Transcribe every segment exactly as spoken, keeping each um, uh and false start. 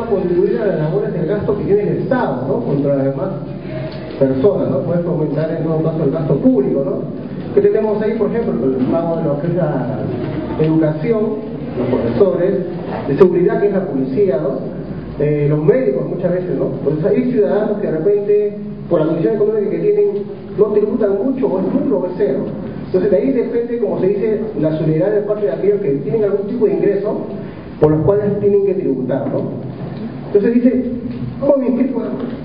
a contribuir a las labores del gasto que tiene el Estado, ¿no?, contra las demás personas, ¿no? Puede fomentar en todo caso el gasto público, ¿no? ¿Qué tenemos ahí, por ejemplo? El pago de lo que es la educación, los profesores, de seguridad, que es la policía, ¿no? Eh, los médicos muchas veces, ¿no? Pues hay ciudadanos que de repente, por la condición económica que tienen, no tributan mucho, o es nulo o es cero. Entonces de ahí depende, como se dice, la solidaridad de parte de aquellos que tienen algún tipo de ingreso por los cuales tienen que tributar, ¿no? Entonces dice, ¿cómo me inscribo?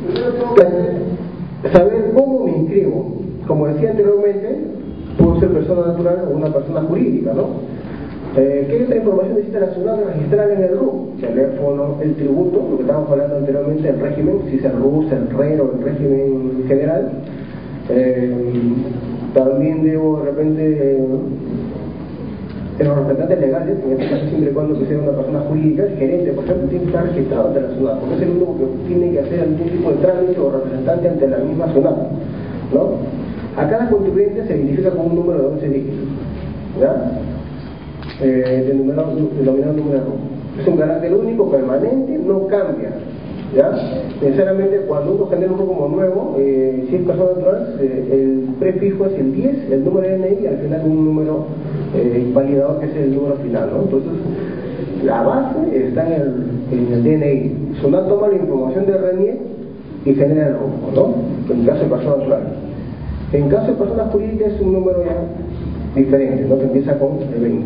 Saber cómo me inscribo. Como decía anteriormente, puedo ser persona natural o una persona jurídica, ¿no? Eh, ¿Qué otra información necesita la ciudad de registrar en el R U? Teléfono, el tributo, lo que estábamos hablando anteriormente, el régimen, si es el R U, el R E R o el régimen general. Eh, también debo de repente eh, en los representantes legales, en este caso siempre y cuando que sea una persona jurídica, el gerente, por ejemplo, tiene que estar registrado ante la ciudad, porque es el único que tiene que hacer algún tipo de trámite o representante ante la misma ciudad, ¿no? A cada contribuyente se identifica con un número de once dígitos, ¿ya? Eh, denominado, denominado número de R U. Es un carácter único, permanente, no cambia, ¿ya? Sinceramente, cuando uno genera un R U como nuevo, eh, si es persona natural, eh, el prefijo es el diez, el número de D N I y al final un número eh, invalidador que es el número final, ¿no? Entonces, la base está en el, en el D N I. SUNAT toma la información de R N I E y genera el R U, ¿no? En caso de persona natural. En caso de personas jurídicas es un número ya diferente, ¿no?, que empieza con el veinte.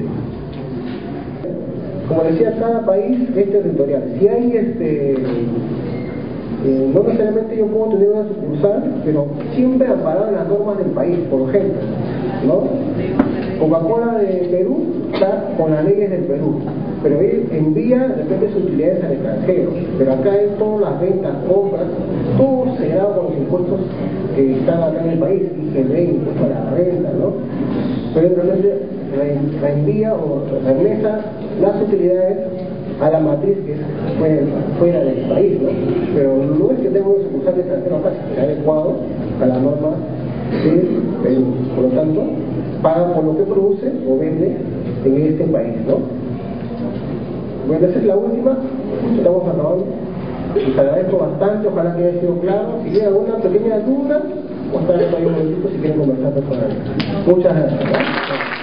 Como decía, cada país es territorial. Si hay este, eh, no necesariamente yo puedo tener una sucursal, pero siempre amparado en las normas del país, por ejemplo, ¿no? Coca-Cola de Perú está con las leyes del Perú, pero él envía de repente sus utilidades al extranjero, pero acá es todas las ventas, compras, todo cerrado con los impuestos que están acá en el país, I G B, impuesto a la renta, ¿no? Pero de repente reenvía o regresa las utilidades a la matriz que es fuera, fuera del país, ¿no? Pero no es que tenga una sucursal de extranjero acá, es adecuado a la norma del Perú. Por lo tanto, paga por lo que produce o vende en este país, ¿no? Bueno, esa es la última, estamos acabando. Les agradezco bastante, ojalá que haya sido claro. Si tienen alguna pequeña duda, o estar ahí un momentito si quieren conversar personalmente. Muchas gracias, ¿no?